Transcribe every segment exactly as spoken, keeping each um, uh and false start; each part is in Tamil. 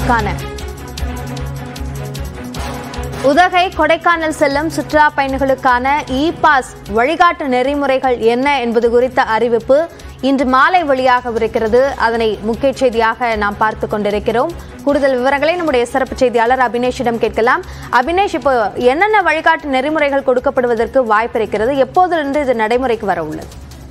பயணிகளுக்கான உதகை கொடைக்கானல் செல்லும் சுற்றுலா பயணிகளுக்கான இ பாஸ் வழிகாட்டு நெறிமுறைகள் என்ன என்பது குறித்த அறிவிப்பு இன்று மாலை வெளியாகவிருக்கிறது. அதனை முக்கிய செய்தியாக நாம் பார்த்துக் கொண்டிருக்கிறோம். கூடுதல் விவரங்களை நம்முடைய சிறப்பு செய்தியாளர் அபினேஷிடம் கேட்கலாம். அபினேஷ், இப்போ என்னென்ன வழிகாட்டு நெறிமுறைகள் கொடுக்கப்படுவதற்கு வாய்ப்பு இருக்கிறது? எப்போதிலிருந்து இது நடைமுறைக்கு வர உள்ளது?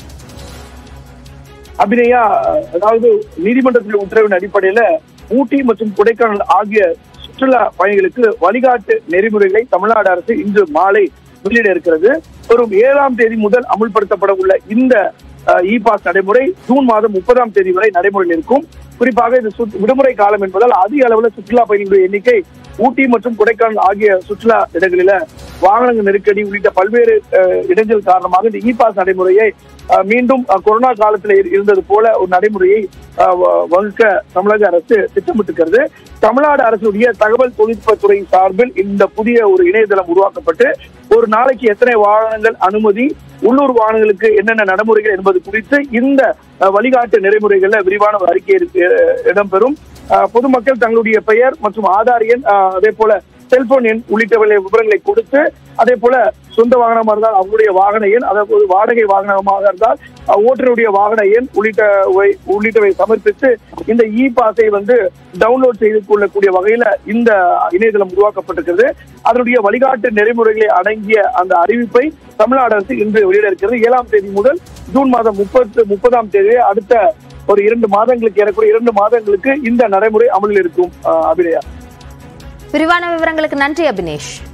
அபிநயா, அதாவது நீதிமன்றத்தின் உத்தரவின் அடிப்படையில ஊட்டி மற்றும் கொடைக்கானல் ஆகிய சுற்றுலா பயணிகளுக்கு வழிகாட்டு நெறிமுறைகளை தமிழ்நாடு அரசு இன்று மாலை வெளியிட இருக்கிறது. வரும் ஏழாம் தேதி முதல் அமுல்படுத்தப்பட உள்ள இந்த இ பாஸ் நடைமுறை ஜூன் மாதம் முப்பதாம் தேதி வரை நடைமுறையில் இருக்கும். குறிப்பாக இது விடுமுறை காலம் என்பதால் அதிக அளவில் சுற்றுலா பயணிகளுடைய எண்ணிக்கை ஊட்டி மற்றும் கொடைக்கானல் ஆகிய சுற்றுலா இடங்களில வாகனங்கள் நெருக்கடி உள்ளிட்ட பல்வேறு இடைஞ்சல் காரணமாக இந்த இ பாஸ் நடைமுறையை மீண்டும் கொரோனா காலத்தில் இருந்தது போல ஒரு நடைமுறையை வகுக்க தமிழக அரசு திட்டமிட்டிருக்கிறது. தமிழ்நாடு அரசுடைய தகவல் தொழில்நுட்பத்துறை சார்பில் இந்த புதிய ஒரு இணையதளம் உருவாக்கப்பட்டு ஒரு நாளைக்கு எத்தனை வாகனங்கள் அனுமதி, உள்ளூர் வாகனங்களுக்கு என்னென்ன நடைமுறைகள் என்பது குறித்து இந்த வழிகாட்டு நெறிமுறைகள்ல விரிவான ஒரு அறிக்கை இடம்பெறும். பொதுமக்கள் தங்களுடைய பெயர் மற்றும் ஆதார் எண், அதே போல செல்போன் எண் உள்ளிட்டவை விவரங்களை கொடுத்து, அதே போல சொந்த வாகனமாக இருந்தால் அவருடைய வாகன எண், அதாவது வாடகை வாகனமாக இருந்தால் ஓட்டுநருடைய வாகன எண் உள்ளிட்டவை உள்ளிட்டவை சமர்ப்பித்து இந்த இ பாஸை வந்து டவுன்லோட் செய்து கொள்ளக்கூடிய வகையில இந்த இணையதளம் உருவாக்கப்பட்டிருக்கிறது. அதனுடைய வழிகாட்டு நெறிமுறைகளை அடங்கிய அந்த அறிவிப்பை தமிழ்நாடு அரசு இன்று வெளியிட இருக்கிறது. ஏழாம் தேதி முதல் ஜூன் மாதம் முப்பத்து முப்பதாம் தேதி அடுத்த ஒரு இரண்டு மாதங்களுக்கு ஏறக்கூடிய இரண்டு மாதங்களுக்கு இந்த நடைமுறை அமலில் இருக்கும். அபிநயா, விரிவான விவரங்களுக்கு நன்றி அபினேஷ்.